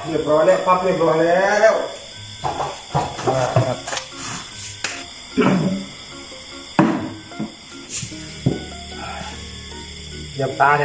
เรียบร้อยแล้วครับเรียบร้อยแล้วครับยำตาเนี่ย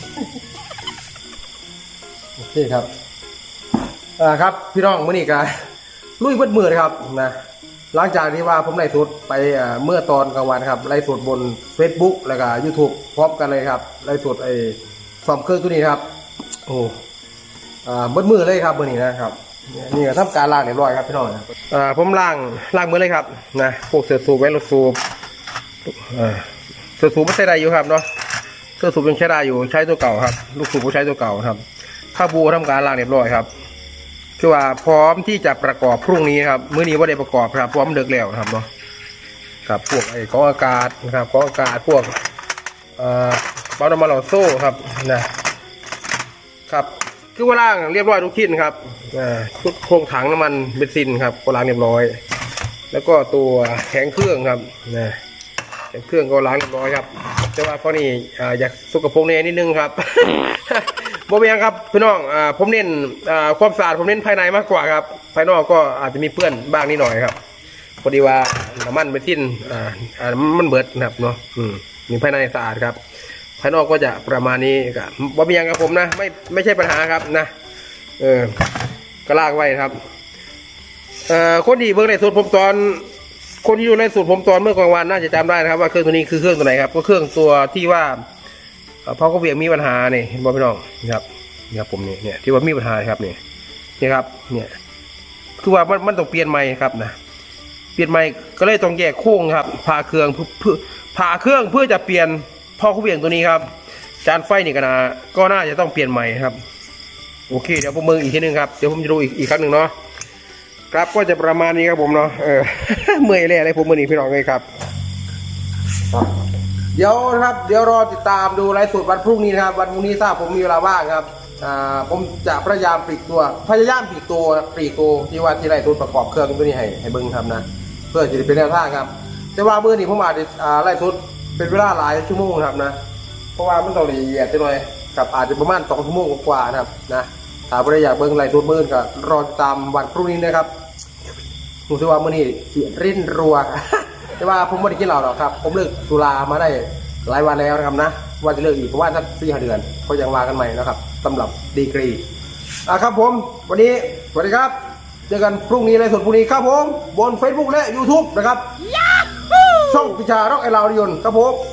โอเคครับครับพี่น้องมื้อนี้ก็ลุยเบิดมือเลยครับนะหลังจากที่ว่าผมไลฟ์สดไปเมื่อตอนกลางวันครับไลฟ์สดบน Facebook แล้วก็ YouTube พร้อมกันเลยครับไลฟ์สดซ่อมเครื่องตัวนี้ครับโอ้เบิดมือเลยครับมื้อนี้นะครับนี่ก็ทำการล้างเรียบร้อยครับพี่น้องผมล้างมือเลยครับนะพวกเสื้อสูบไว้รถสูบเสื้อสูบไม่ใช่ได้อยู่ครับเนาะเสื้อสูบยังใช้ได้อยู่ใช้ตัวเก่าครับลูกสูบก็ใช้ตัวเก่าครับข้าวบูทำการล้างเรียบร้อยครับคือว่าพร้อมที่จะประกอบพรุ่งนี้ครับมื้อนี้ว่าได้ประกอบครับพร้อมเดือกแล้วครับเนาะครับพวกกรองอากาศนะครับกรองอากาศพวกเบาน้ำมันหล่อโซ่ครับนะครับคือว่าล้างเรียบร้อยทุกชิ้นครับชุดโครงถังน้ำมันเบนซินครับก็ล้างเรียบร้อยแล้วก็ตัวแข็งเครื่องครับแข็งเครื่องก็ล้างเรียบร้อยครับแต่ว่าพอนี่อยากสกปรกนิดนึงครับบ่เป็นยังครับพี่น้องผมเน้นความสะอาดผมเน้นภายในมากกว่าครับภายนอกก็อาจจะมีเปื้อนบ้างนิดหน่อยครับพอดีว่าน้ำมันเบนซินมันเบิดนะครับเนาะมีภายในสะอาดครับภายนอกก็จะประมาณนี้ครับบ่เป็นยังกับผมนะไม่ใช่ปัญหาครับนะก็ลากไว้ครับคนที่เบิ่งในสูตรผมตอนคนที่อยู่ในสูตรผมตอนเมื่อกลางวันน่าจะจำได้นะครับว่าเครื่องตัวนี้คือเครื่องตัวไหนครับก็เครื่องตัวที่ว่าพอเขาเวียงมีปัญหาเนี่ยเห็นบ่พี่น้องครับนี่ครับผมเนี่ยที่ว่ามีปัญหาครับนี่ครับเนี่ยคือว่ามันต้องเปลี่ยนใหม่ครับนะเปลี่ยนใหม่ก็เลยต้องแยกโค้งครับผ่าเครื่องเพื่อจะเปลี่ยนพอเขาเวียงตัวนี้ครับจานไฟนี่ก็น่าจะต้องเปลี่ยนใหม่ครับโอเคเดี๋ยวผมมืออีกทีนึงครับเดี๋ยวผมจะดูอีกครั้งหนึ่งเนาะครับก็จะประมาณนี้ครับผมเนาะเมื่อยเลยอะไรผมมือหนีพี่น้องเลยครับเดี๋ยวนะครับเดี๋ยวรอติดตามดูไลฟ์สดวันพรุ่งนี้นะครับวันพรุ่งนี้ทราบผมมีเวลาว่างครับผมจะพยายามปลีกตัวที่ว่าที่ไลฟ์สดประกอบเครื่องตัวนี้ให้เบิ้งครับนะเพื่อจะเป็นแนวทางครับแต่ว่าเมื่อนี้ผมอาจจะไลฟ์สดเป็นเวลาหลายชั่วโมงครับนะเพราะว่ามันต้องละเอียดหน่อยครับอาจจะประมาณ2 ชั่วโมงกว่านะครับนะถ้าไม่ได้อยากเบิ้งไลฟ์สดมื้อก็รอตามวันพรุ่งนี้นะครับผมคิดว่ามื้อนี้เสียริ้นรัวแต่ว่าผมไม่ได้กินเหล้าหรอกครับผมเลิกสุรามาได้หลายวันแล้วนะครับนะว่าจะเลิกอีกเพราะว่าสัก4-5 เดือนก็ยังว่ากันใหม่นะครับสำหรับดีกรีครับผมวันนี้สวัสดีครับเจอกันพรุ่งนี้ในส่วนพรุ่งนี้ครับผมบน Facebook และ YouTube นะครับช่องพิชาร็อกไอลาวดิยนครับผม